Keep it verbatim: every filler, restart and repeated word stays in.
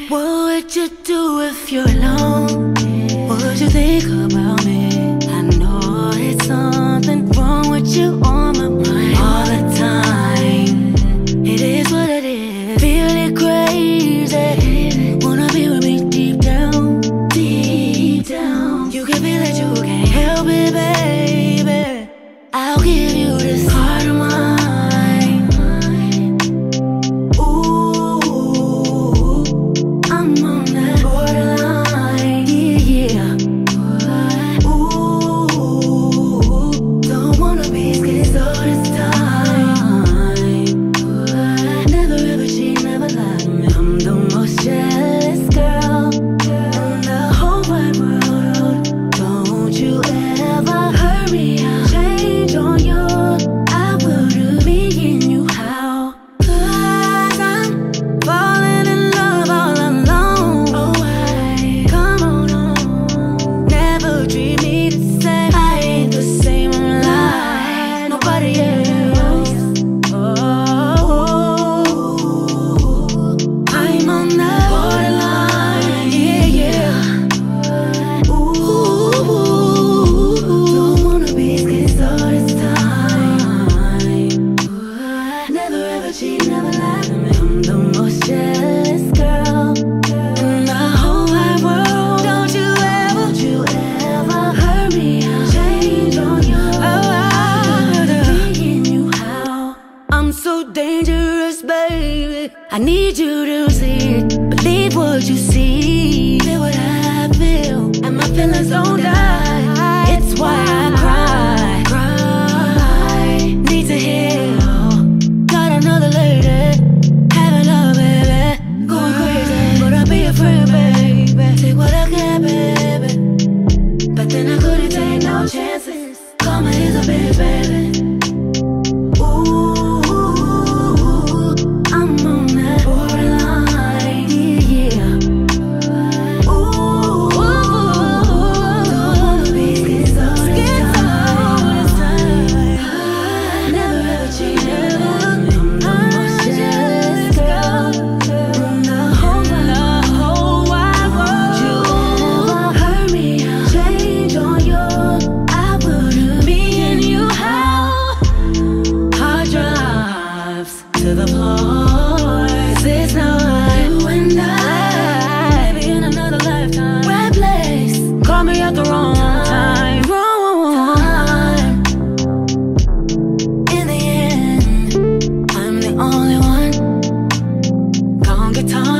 What would you do if you're alone? What would you think about me? I know it's something wrong with you on my mind all the time. It is what it is. Feeling crazy. Wanna be with me deep down, deep down. You can feel it, you can't help it, baby. I'll give you this heart of mine. I need you to see it, believe what you see. Feel what I feel, and my feelings don't die. It's why I cry, cry. Need to heal, got another lady, having love, baby. Going crazy, but I'll be a friend, baby. Take what I can, baby. But then I couldn't take no chances. Call me Elizabeth, baby. To the place, it's not you and I. Maybe in another lifetime, right place. Call me at the wrong time, wrong time. In the end, I'm the only one. Gonna get time.